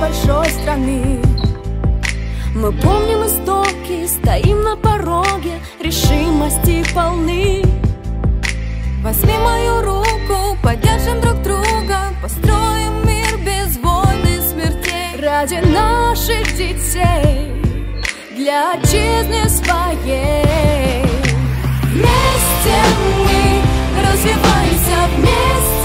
большой страны. Мы помним истоки, стоим на пороге, решимости полны. Возьми мою руку, поддержим друг друга, построим мир без войн и смертей. Ради наших детей, для отчизны своей. Вместе мы развиваемся, вместе